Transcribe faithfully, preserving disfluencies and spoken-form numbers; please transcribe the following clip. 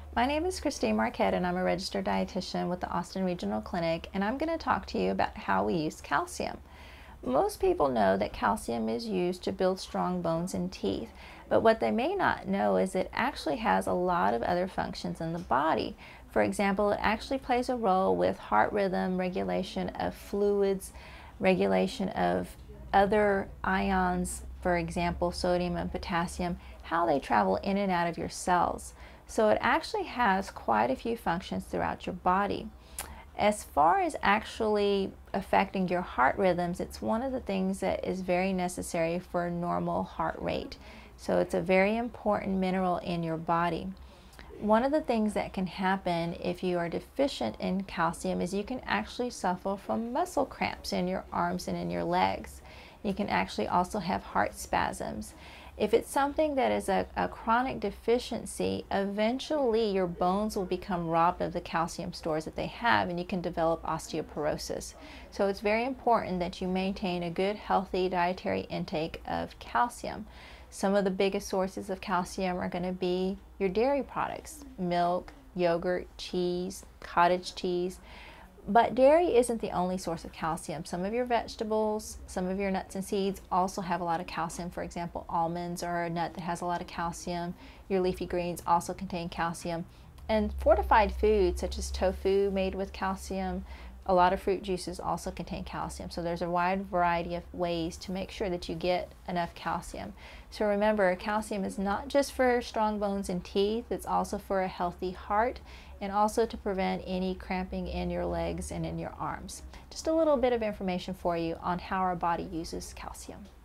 My name is Christine Marquette and I'm a registered dietitian with the Austin Regional Clinic, and I'm going to talk to you about how we use calcium. Most people know that calcium is used to build strong bones and teeth, but what they may not know is it actually has a lot of other functions in the body. For example, it actually plays a role with heart rhythm, regulation of fluids, regulation of other ions, for example, sodium and potassium, how they travel in and out of your cells. So it actually has quite a few functions throughout your body. As far as actually affecting your heart rhythms, it's one of the things that is very necessary for a normal heart rate. So it's a very important mineral in your body. One of the things that can happen if you are deficient in calcium is you can actually suffer from muscle cramps in your arms and in your legs. You can actually also have heart spasms. If it's something that is a, a chronic deficiency, eventually your bones will become robbed of the calcium stores that they have, and you can develop osteoporosis. So it's very important that you maintain a good, healthy dietary intake of calcium. Some of the biggest sources of calcium are going to be your dairy products: milk, yogurt, cheese, cottage cheese. But dairy isn't the only source of calcium. Some of your vegetables, some of your nuts and seeds also have a lot of calcium. For example, almonds are a nut that has a lot of calcium. Your leafy greens also contain calcium. And fortified foods such as tofu made with calcium, a lot of fruit juices also contain calcium. So there's a wide variety of ways to make sure that you get enough calcium. So remember, calcium is not just for strong bones and teeth, it's also for a healthy heart, and also to prevent any cramping in your legs and in your arms. Just a little bit of information for you on how our body uses calcium.